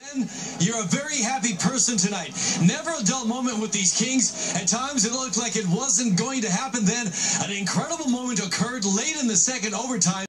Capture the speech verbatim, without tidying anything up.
You're a very happy person tonight. Never a dull moment with these Kings. At times it looked like it wasn't going to happen. Then an incredible moment occurred late in the second overtime.